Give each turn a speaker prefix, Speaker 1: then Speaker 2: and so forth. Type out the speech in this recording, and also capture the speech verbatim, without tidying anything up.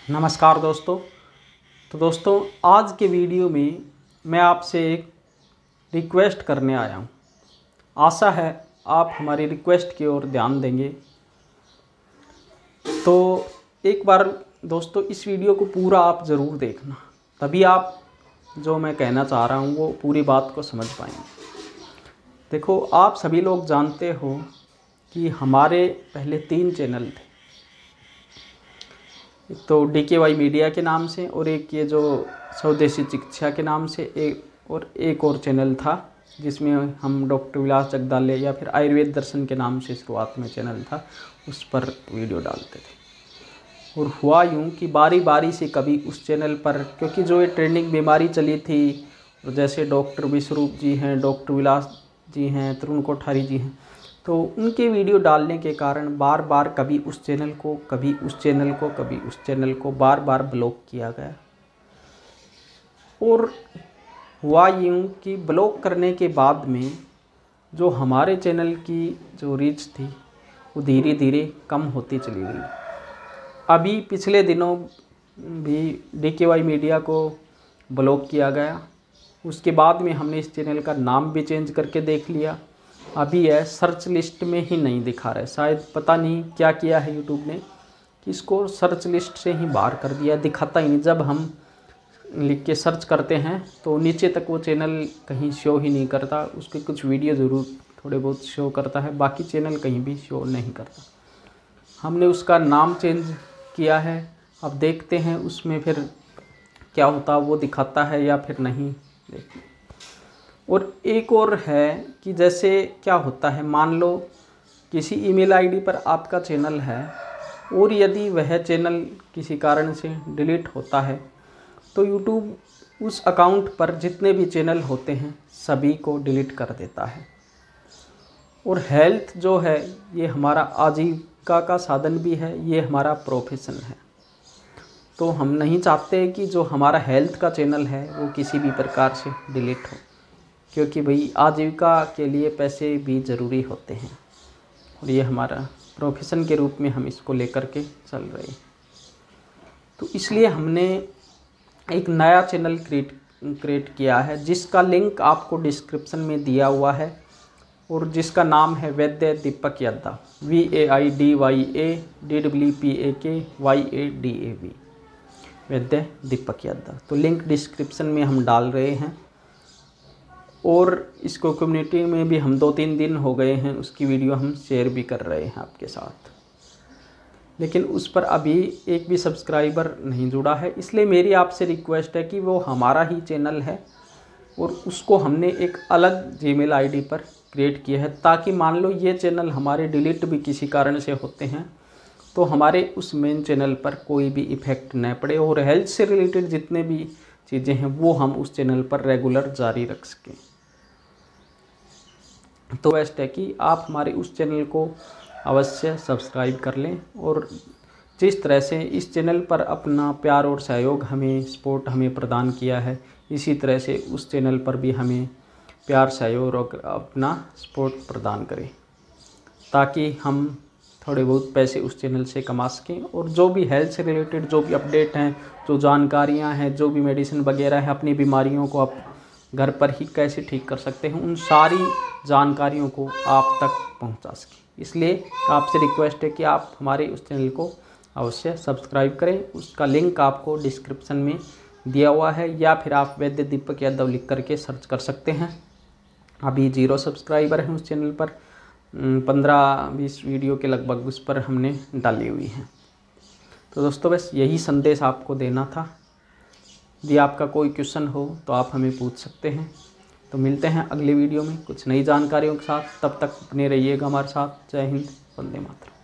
Speaker 1: नमस्कार दोस्तों। तो दोस्तों आज के वीडियो में मैं आपसे एक रिक्वेस्ट करने आया हूँ। आशा है आप हमारी रिक्वेस्ट की ओर ध्यान देंगे। तो एक बार दोस्तों इस वीडियो को पूरा आप ज़रूर देखना, तभी आप जो मैं कहना चाह रहा हूँ वो पूरी बात को समझ पाएंगे। देखो, आप सभी लोग जानते हो कि हमारे पहले तीन चैनल थे। एक तो डी के वाई मीडिया के नाम से, और एक ये जो स्वदेशी चिकित्सा के नाम से, एक और एक और चैनल था जिसमें हम डॉक्टर विलास जगदाले या फिर आयुर्वेद दर्शन के नाम से शुरुआत में चैनल था, उस पर वीडियो डालते थे। और हुआ यूँ कि बारी बारी से कभी उस चैनल पर, क्योंकि जो ये ट्रेंडिंग बीमारी चली थी, और जैसे डॉक्टर विश्वरूप जी हैं, डॉक्टर विलास जी हैं, तरुण कोठारी जी हैं, तो उनके वीडियो डालने के कारण बार बार कभी उस चैनल को कभी उस चैनल को कभी उस चैनल को बार बार ब्लॉक किया गया। और हुआ यूँ कि ब्लॉक करने के बाद में जो हमारे चैनल की जो रीच थी वो धीरे धीरे कम होती चली गई। अभी पिछले दिनों भी डी के वाई मीडिया को ब्लॉक किया गया। उसके बाद में हमने इस चैनल का नाम भी चेंज करके देख लिया। अभी है सर्च लिस्ट में ही नहीं दिखा रहा है। शायद पता नहीं क्या किया है यूट्यूब ने कि इसको सर्च लिस्ट से ही बाहर कर दिया, दिखाता ही नहीं। जब हम लिख के सर्च करते हैं तो नीचे तक वो चैनल कहीं शो ही नहीं करता। उसके कुछ वीडियो ज़रूर थोड़े बहुत शो करता है, बाकी चैनल कहीं भी शो नहीं करता। हमने उसका नाम चेंज किया है, अब देखते हैं उसमें फिर क्या होता, वो दिखाता है या फिर नहीं। देखिए, और एक और है कि जैसे क्या होता है, मान लो किसी ईमेल आईडी पर आपका चैनल है और यदि वह चैनल किसी कारण से डिलीट होता है तो यूट्यूब उस अकाउंट पर जितने भी चैनल होते हैं सभी को डिलीट कर देता है। और हेल्थ जो है ये हमारा आजीविका का साधन भी है, ये हमारा प्रोफेशन है। तो हम नहीं चाहते कि जो हमारा हेल्थ का चैनल है वो किसी भी प्रकार से डिलीट हो, क्योंकि भाई आजीविका के लिए पैसे भी ज़रूरी होते हैं और ये हमारा प्रोफेशन के रूप में हम इसको लेकर के चल रहे हैं। तो इसलिए हमने एक नया चैनल क्रिएट क्रिएट किया है जिसका लिंक आपको डिस्क्रिप्शन में दिया हुआ है और जिसका नाम है Vaidya Deepak Yadav, V A I D Y A D W P A K Y A D A V, Vaidya Deepak Yadav. तो लिंक डिस्क्रिप्शन में हम डाल रहे हैं और इसको कम्युनिटी में भी हम दो तीन दिन हो गए हैं उसकी वीडियो हम शेयर भी कर रहे हैं आपके साथ, लेकिन उस पर अभी एक भी सब्सक्राइबर नहीं जुड़ा है। इसलिए मेरी आपसे रिक्वेस्ट है कि वो हमारा ही चैनल है और उसको हमने एक अलग जीमेल आईडी पर क्रिएट किया है, ताकि मान लो ये चैनल हमारे डिलीट भी किसी कारण से होते हैं तो हमारे उस मेन चैनल पर कोई भी इफ़ेक्ट न पड़े और हेल्थ से रिलेटेड जितने भी चीज़ें हैं वो हम उस चैनल पर रेगुलर जारी रख सकें। तो बेस्ट है कि आप हमारे उस चैनल को अवश्य सब्सक्राइब कर लें और जिस तरह से इस चैनल पर अपना प्यार और सहयोग हमें सपोर्ट हमें प्रदान किया है, इसी तरह से उस चैनल पर भी हमें प्यार सहयोग और अपना सपोर्ट प्रदान करें, ताकि हम थोड़े बहुत पैसे उस चैनल से कमा सकें और जो भी हेल्थ से रिलेटेड जो भी अपडेट हैं, जो जानकारियां हैं, जो भी मेडिसिन वगैरह है, अपनी बीमारियों को आप घर पर ही कैसे ठीक कर सकते हैं, उन सारी जानकारियों को आप तक पहुंचा सकें। इसलिए आपसे रिक्वेस्ट है कि आप हमारे उस चैनल को अवश्य सब्सक्राइब करें। उसका लिंक आपको डिस्क्रिप्शन में दिया हुआ है या फिर आप वैद्य दीपक यादव लिख करके सर्च कर सकते हैं। अभी जीरो सब्सक्राइबर हैं उस चैनल पर, पंद्रह बीस वीडियो के लगभग उस पर हमने डाली हुई हैं। तो दोस्तों बस यही संदेश आपको देना था। यदि आपका कोई क्वेश्चन हो तो आप हमें पूछ सकते हैं। तो मिलते हैं अगले वीडियो में कुछ नई जानकारियों के साथ, तब तक बने रहिएगा हमारे साथ। जय हिंद, वंदे मातरम।